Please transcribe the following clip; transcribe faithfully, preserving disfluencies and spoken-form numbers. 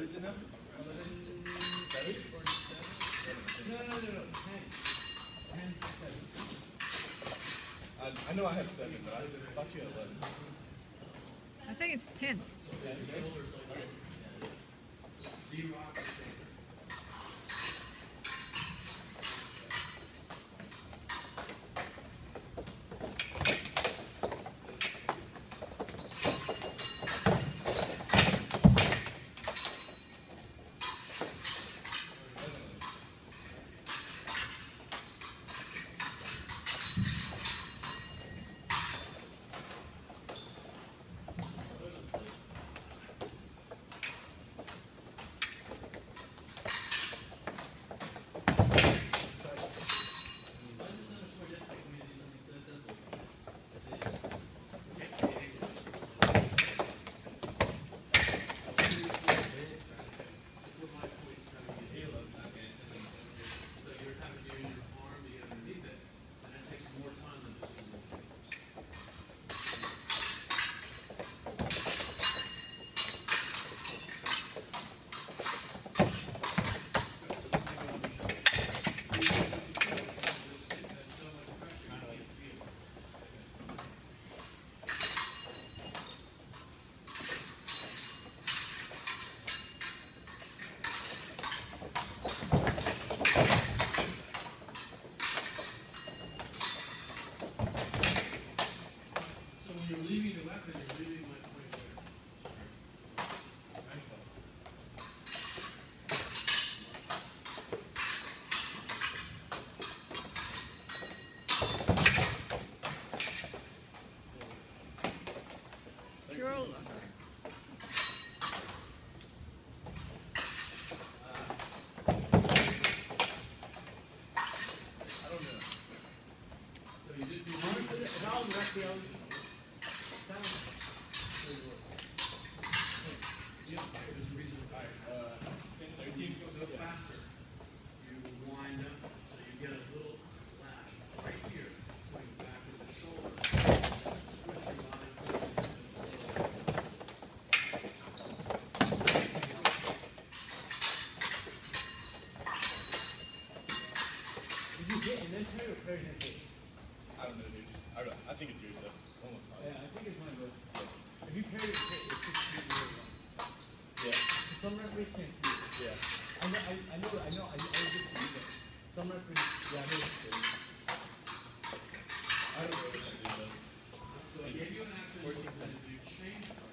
is it now? eleven, seven? No, no, no, no, ten. ten, seven. I, I know I have seven, but I thought you had eleven. I think it's ten. ten, ten? Okay. Very nice. I don't know, dude. I, don't, I think it's yours, though. Almost probably. Yeah, I think it's mine, but if you carry it, it's six feet long. Yeah. Some referees can't see it. Yeah. I know, I, I know, I know, I, I was just saying that. Some referees, yeah, I know what you're saying. I don't know what that dude does. So I gave you an action. fourteen ten. You change